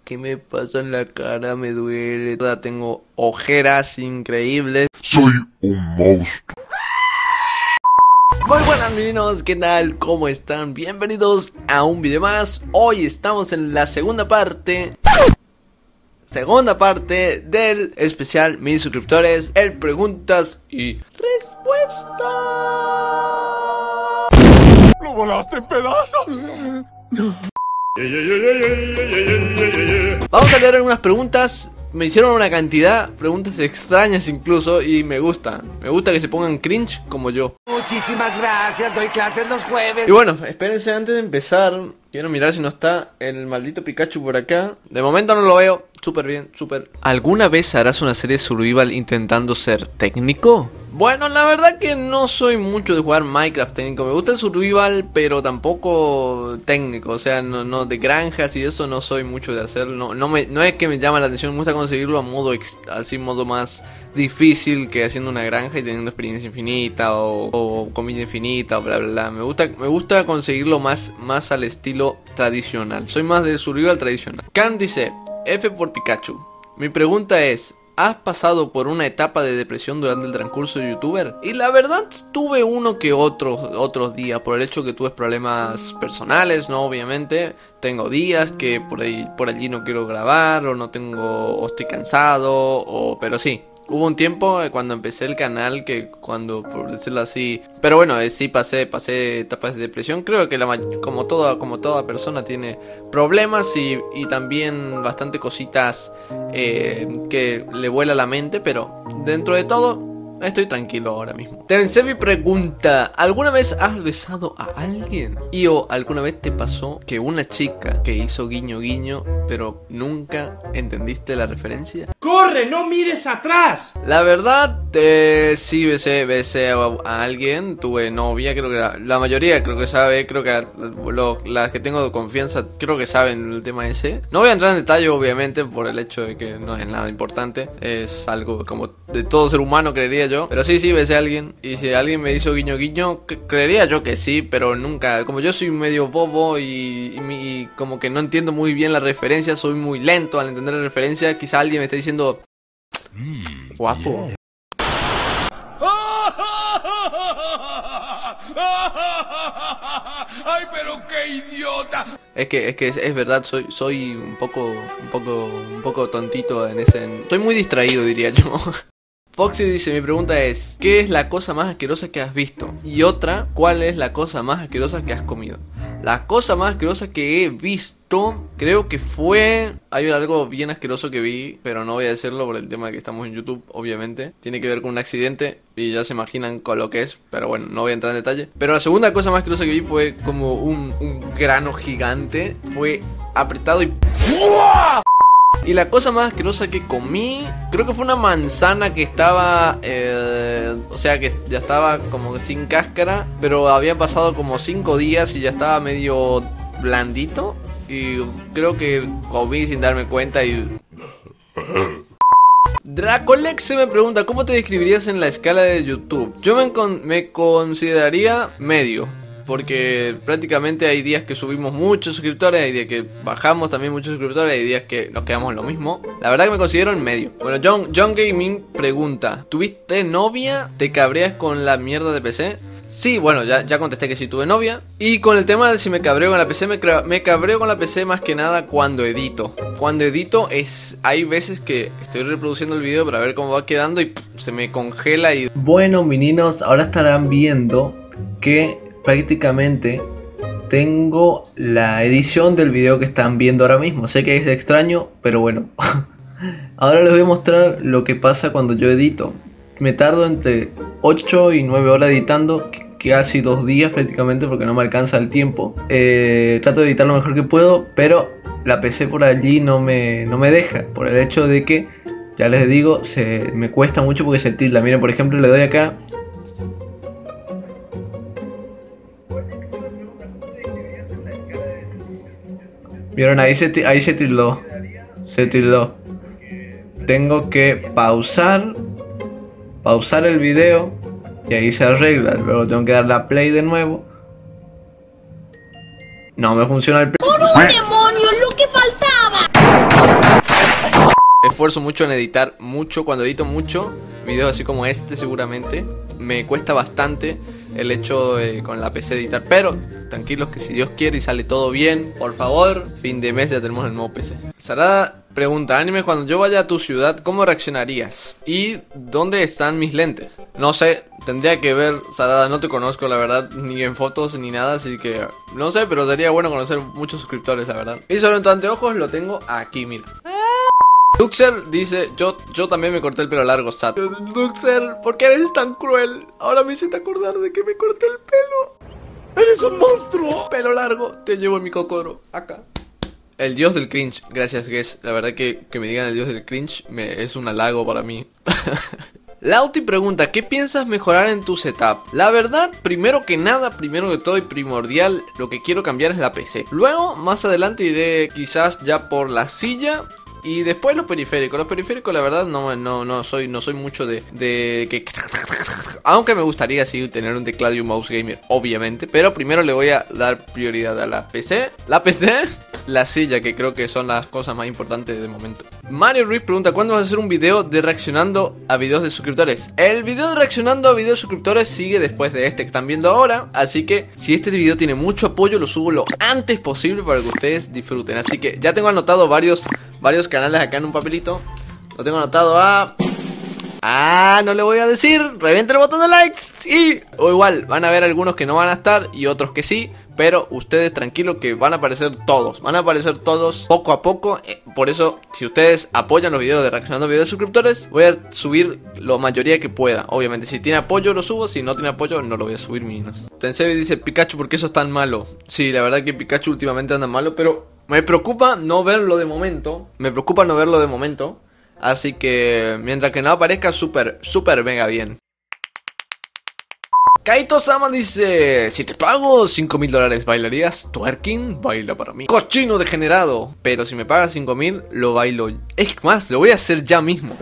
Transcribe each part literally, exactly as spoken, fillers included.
¿Qué me pasa en la cara? Me duele. Toda tengo ojeras increíbles. Soy un monstruo. Muy buenas meninos, ¿qué tal? ¿Cómo están? Bienvenidos a un video más. Hoy estamos en la segunda parte Segunda parte del especial Mis suscriptores, el preguntas y respuestas. ¡Lo volaste en pedazos! Vamos a leer algunas preguntas. Me hicieron una cantidad, preguntas extrañas incluso, y me gusta. Me gusta que se pongan cringe como yo. Muchísimas gracias, doy clases los jueves. Y bueno, espérense, antes de empezar, quiero mirar si no está el maldito Pikachu por acá. De momento no lo veo, súper bien, súper. ¿Alguna vez harás una serie survival intentando ser técnico? Bueno, la verdad que no soy mucho de jugar Minecraft técnico. Me gusta el survival, pero tampoco técnico. O sea, no, no de granjas y eso no soy mucho de hacer. No, no, me, no es que me llama la atención, me gusta conseguirlo a modo ex, así modo más difícil que haciendo una granja y teniendo experiencia infinita o, o comida infinita o bla bla bla. Me gusta, me gusta conseguirlo más, más al estilo tradicional. Soy más de survival tradicional. Khan dice, F por Pikachu. Mi pregunta es, ¿has pasado por una etapa de depresión durante el transcurso de youtuber? Y la verdad tuve uno que otros otros días, por el hecho que tuve problemas personales, ¿no? Obviamente. Tengo días que por ahí, por allí no quiero grabar, o no tengo, o estoy cansado, o pero sí. Hubo un tiempo cuando empecé el canal que cuando, por decirlo así, pero bueno, eh, sí pasé, pasé etapas de depresión. Creo que la como toda, como toda persona tiene problemas y, y también bastante cositas eh, que le vuela la mente, pero dentro de todo estoy tranquilo ahora mismo. Te vencé mi pregunta. ¿Alguna vez has besado a alguien? ¿Y o alguna vez te pasó que una chica que hizo guiño guiño, pero nunca entendiste la referencia? ¡Corre, no mires atrás! La verdad, eh, sí besé, besé a, a alguien. Tuve novia, creo que la, la mayoría creo que sabe. Creo que lo, las que tengo de confianza creo que saben el tema ese. No voy a entrar en detalle obviamente por el hecho de que no es nada importante. Es algo como de todo ser humano, creería yo. Pero sí, sí, besé a alguien. Y si alguien me hizo guiño guiño, creería yo que sí, pero nunca. Como yo soy medio bobo y, y, y como que no entiendo muy bien la referencia, soy muy lento al entender la referencia. Quizá alguien me esté diciendo mm, guapo. Yeah. ¡Ay, pero qué idiota! Es que, es que es, es verdad, soy, soy un poco, un poco, un poco tontito en ese. En, soy muy distraído, diría yo. Foxy dice, mi pregunta es, ¿qué es la cosa más asquerosa que has visto? Y otra, ¿cuál es la cosa más asquerosa que has comido? La cosa más asquerosa que he visto, creo que fue... Hay algo bien asqueroso que vi, pero no voy a decirlo por el tema de que estamos en YouTube, obviamente. Tiene que ver con un accidente y ya se imaginan con lo que es, pero bueno, no voy a entrar en detalle. Pero la segunda cosa más asquerosa que vi fue como un, un grano gigante. Fue apretado y... ¡Uah! Y la cosa más asquerosa que comí, creo que fue una manzana que estaba, eh, o sea que ya estaba como sin cáscara, pero había pasado como cinco días y ya estaba medio blandito. Y creo que comí sin darme cuenta y... Dracolex se me pregunta, ¿cómo te describirías en la escala de YouTube? Yo me, con me consideraría medio. Porque prácticamente hay días que subimos muchos suscriptores, hay días que bajamos también muchos suscriptores, hay días que nos quedamos en lo mismo. La verdad que me considero en medio. Bueno, John, John Gaming pregunta, ¿tuviste novia? ¿Te cabreas con la mierda de P C? Sí, bueno, ya, ya contesté que sí tuve novia. Y con el tema de si me cabreo con la P C, me, me cabreo con la P C más que nada cuando edito. Cuando edito es... Hay veces que estoy reproduciendo el video para ver cómo va quedando y pff, se me congela y... Bueno, meninos, ahora estarán viendo que... prácticamente tengo la edición del video que están viendo ahora mismo. Sé que es extraño, pero bueno. Ahora les voy a mostrar lo que pasa cuando yo edito. Me tardo entre ocho y nueve horas editando, casi dos días prácticamente porque no me alcanza el tiempo. Eh, trato de editar lo mejor que puedo, pero la P C por allí no me, no me deja. Por el hecho de que, ya les digo, se, me cuesta mucho porque se tilda. Miren, por ejemplo, le doy acá. Vieron, ahí se, ahí se tildó. Se tildó. Tengo que pausar. Pausar el video. Y ahí se arregla. Luego tengo que darle a play de nuevo. No me funciona el play. ¡Por un demonio, lo que faltaba! esfuerzo mucho en editar mucho. Cuando edito mucho, videos así como este seguramente, me cuesta bastante el hecho de con la P C editar. Pero tranquilos que si Dios quiere y sale todo bien, por favor, fin de mes ya tenemos el nuevo P C. Sarada pregunta, anime, cuando yo vaya a tu ciudad, ¿cómo reaccionarías? ¿Y dónde están mis lentes? No sé, tendría que ver, Sarada, no te conozco la verdad, ni en fotos ni nada, así que no sé, pero sería bueno conocer muchos suscriptores, la verdad. Y sobre tu anteojos lo tengo aquí, mira. Duxer dice, yo, yo también me corté el pelo largo, Sat. Duxer, ¿por qué eres tan cruel? Ahora me hiciste acordar de que me corté el pelo. ¡Eres un monstruo! Pelo largo, te llevo en mi cocoro, acá. El dios del cringe, gracias Guess. La verdad que, que me digan el dios del cringe me, es un halago para mí. Lauti pregunta, ¿qué piensas mejorar en tu setup? La verdad, primero que nada, primero que todo y primordial, lo que quiero cambiar es la P C. Luego, más adelante iré quizás ya por la silla. Y después los periféricos. Los periféricos la verdad no, no, no soy no soy mucho de, de que... Aunque me gustaría sí tener un teclado y un mouse gamer, obviamente. Pero primero le voy a dar prioridad a la P C. La P C, la silla, que creo que son las cosas más importantes de momento. Mario Ruiz pregunta, ¿cuándo vas a hacer un video de reaccionando a videos de suscriptores? El video de reaccionando a videos de suscriptores sigue después de este que están viendo ahora. Así que si este video tiene mucho apoyo, lo subo lo antes posible para que ustedes disfruten. Así que ya tengo anotado varios... varios canales acá en un papelito. Lo tengo anotado a... Ah, no le voy a decir. Reviente el botón de likes. Y... o igual, van a ver algunos que no van a estar y otros que sí. Pero ustedes tranquilos que van a aparecer todos. Van a aparecer todos poco a poco. Por eso, si ustedes apoyan los videos de reaccionando a videos de suscriptores, voy a subir la mayoría que pueda. Obviamente, si tiene apoyo lo subo. Si no tiene apoyo, no lo voy a subir menos. Tensebi dice, Pikachu, ¿por qué eso es tan malo? Sí, la verdad que Pikachu últimamente anda malo, pero... me preocupa no verlo de momento. Me preocupa no verlo de momento. Así que mientras que no aparezca, súper, súper mega bien. Kaito Sama dice, si te pago cinco mil dólares, ¿bailarías twerking? Baila para mí. Cochino degenerado. Pero si me pagas cinco mil, lo bailo. Es más, lo voy a hacer ya mismo.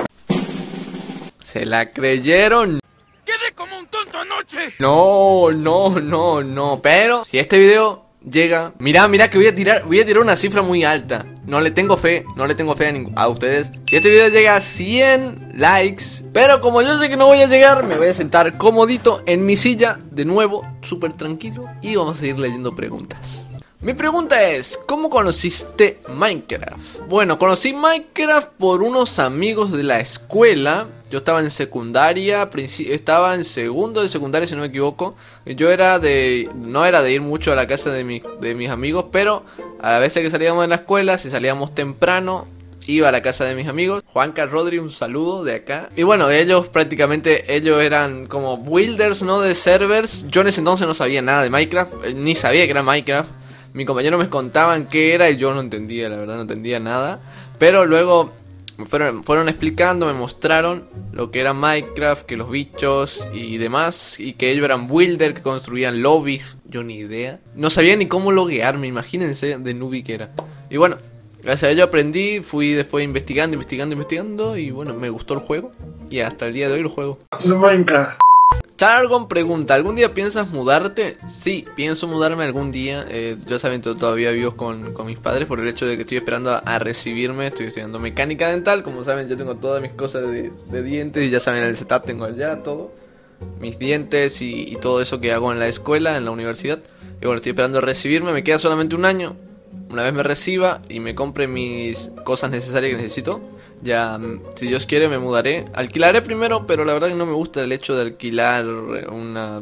¿Se la creyeron? ¡Quedé como un tonto anoche! No, no, no, no. Pero si este video... llega, mirá, mirá que voy a tirar voy a tirar una cifra muy alta. No le tengo fe, no le tengo fe a, a ustedes. Si este video llega a cien likes, pero como yo sé que no voy a llegar, me voy a sentar comodito en mi silla de nuevo, súper tranquilo, y vamos a seguir leyendo preguntas. Mi pregunta es, ¿cómo conociste Minecraft? Bueno, conocí Minecraft por unos amigos de la escuela. Yo estaba en secundaria, estaba en segundo de secundaria si no me equivoco. Yo era de, no era de ir mucho a la casa de, mi, de mis amigos, pero a veces que salíamos de la escuela, si salíamos temprano, iba a la casa de mis amigos. Juanca Rodri, un saludo de acá. Y bueno, ellos prácticamente, ellos eran como builders, ¿no? De servers. Yo en ese entonces no sabía nada de Minecraft, ni sabía que era Minecraft. Mis compañeros me contaban qué era y yo no entendía, la verdad no entendía nada. Pero luego me fueron, fueron explicando, me mostraron lo que era Minecraft, que los bichos y demás. Y que ellos eran builders, que construían lobbies. Yo ni idea. No sabía ni cómo loguearme, imagínense de newbie que era. Y bueno, gracias a ello aprendí, fui después investigando, investigando, investigando. Y bueno, me gustó el juego. Y hasta el día de hoy lo juego. Minecraft. Chargon pregunta, ¿algún día piensas mudarte? Sí, pienso mudarme algún día. eh, Ya saben, todavía vivo con, con mis padres por el hecho de que estoy esperando a, a recibirme. Estoy estudiando mecánica dental. Como saben, yo tengo todas mis cosas de, de dientes. Y ya saben, el setup tengo allá todo. Mis dientes y, y todo eso que hago en la escuela, en la universidad. Y bueno, estoy esperando a recibirme. Me queda solamente un año. Una vez me reciba y me compre mis cosas necesarias que necesito, ya, si Dios quiere, me mudaré. Alquilaré primero, pero la verdad que no me gusta el hecho de alquilar una,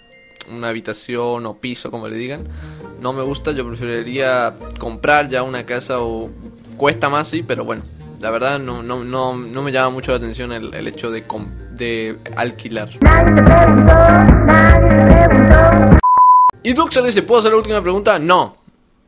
una habitación o piso, como le digan. No me gusta, yo preferiría comprar ya una casa o... cuesta más, sí, pero bueno. La verdad no, no, no, no me llama mucho la atención el, el hecho de, de alquilar. Y Duxer dice, ¿puedo hacer la última pregunta? No.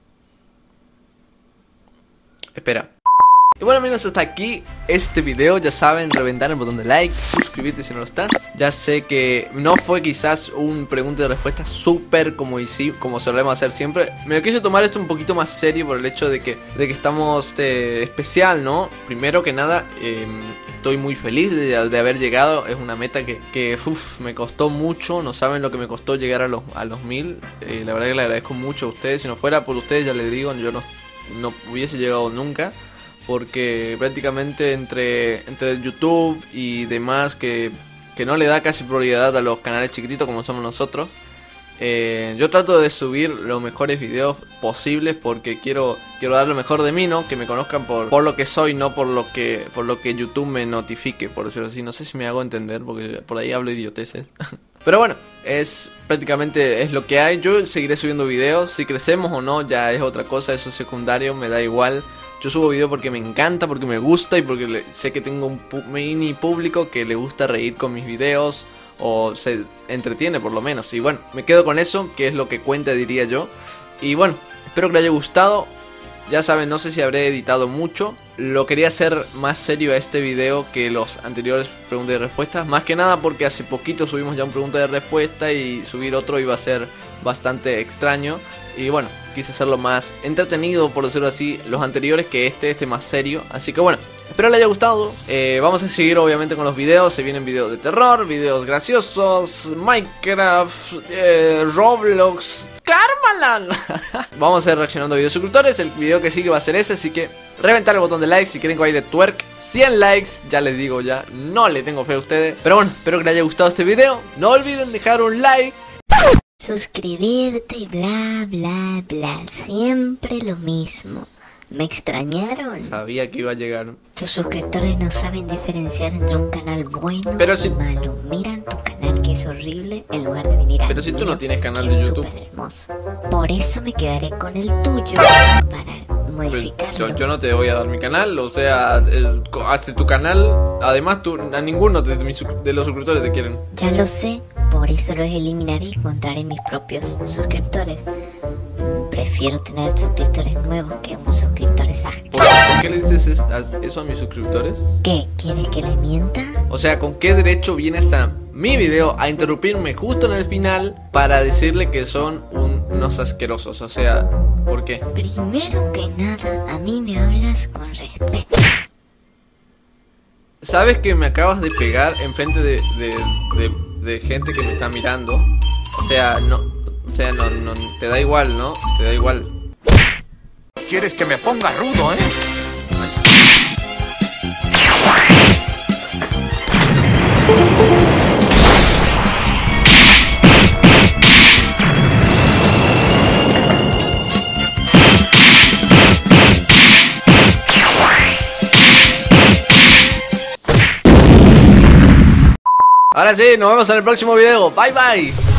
Espera. Y bueno amigos, hasta aquí este video. Ya saben, reventar el botón de like, suscribirte si no lo estás. Ya sé que no fue quizás un pregunta y respuesta súper como, como solemos hacer siempre. Me quise tomar esto un poquito más serio por el hecho de que, de que estamos este, especial, ¿no? Primero que nada, eh, estoy muy feliz de, de haber llegado. Es una meta que, que uf, me costó mucho. No saben lo que me costó llegar a los, a los mil. eh, La verdad que le agradezco mucho a ustedes. Si no fuera por ustedes, ya les digo, yo no, no hubiese llegado nunca. porque prácticamente entre, entre YouTube y demás que, que no le da casi prioridad a los canales chiquititos como somos nosotros, eh, yo trato de subir los mejores videos posibles porque quiero quiero dar lo mejor de mí, ¿no? Que me conozcan por, por lo que soy, no por lo que por lo que YouTube me notifique, por decirlo así. No sé si me hago entender porque por ahí hablo idioteces. Pero bueno, es prácticamente es lo que hay. Yo seguiré subiendo videos, si crecemos o no ya es otra cosa, eso es secundario, me da igual. Yo subo videos porque me encanta, porque me gusta y porque le, sé que tengo un pu mini público que le gusta reír con mis videos o se entretiene por lo menos. Y bueno, me quedo con eso, que es lo que cuenta, diría yo. Y bueno, espero que les haya gustado. Ya saben, no sé si habré editado mucho. Lo quería hacer más serio a este video que los anteriores preguntas y respuestas. Más que nada porque hace poquito subimos ya un pregunta y respuesta y subir otro iba a ser bastante extraño. Y bueno, quise hacerlo más entretenido, por decirlo así, los anteriores que este, este más serio. Así que bueno, espero les haya gustado. eh, Vamos a seguir obviamente con los videos. Se vienen videos de terror, videos graciosos, Minecraft, eh, Roblox, Carmalan. Vamos a ir reaccionando a videos suscriptores. El video que sigue va a ser ese, así que reventar el botón de like si quieren que baile twerk. Cien likes, ya les digo ya, no le tengo fe a ustedes. Pero bueno, espero que les haya gustado este video. No olviden dejar un like, suscribirte y bla bla bla, siempre lo mismo. ¿Me extrañaron? sabía que iba a llegar. Tus suscriptores no saben diferenciar entre un canal bueno Pero y si- malo. Miran tu canal que es horrible en lugar de venir a Pero si tú no tienes canal que de es YouTube. súper hermoso. Por eso me quedaré con el tuyo para modificarlo. Yo, yo no te voy a dar mi canal, o sea, el, hace tu canal. Además, tú, a ninguno de, mis suscri- de los suscriptores te quieren. Ya lo sé, por eso los eliminaré y encontraré mis propios suscriptores. Prefiero tener suscriptores nuevos que unos suscriptores ¿Por, asquerosos. por qué le dices es- a- eso a mis suscriptores? ¿Qué? ¿Quieres que le mienta? O sea, ¿con qué derecho vienes a mi video a interrumpirme justo en el final para decirle que son un- unos asquerosos? O sea, ¿por qué? Primero que nada, a mí me hablas con respeto. ¿Sabes que me acabas de pegar enfrente de, de, de, de gente que me está mirando? O sea, no... O sea, no, no, te da igual, ¿no? Te da igual. ¿Quieres que me ponga rudo, eh? Ahora sí, nos vemos en el próximo video. Bye bye.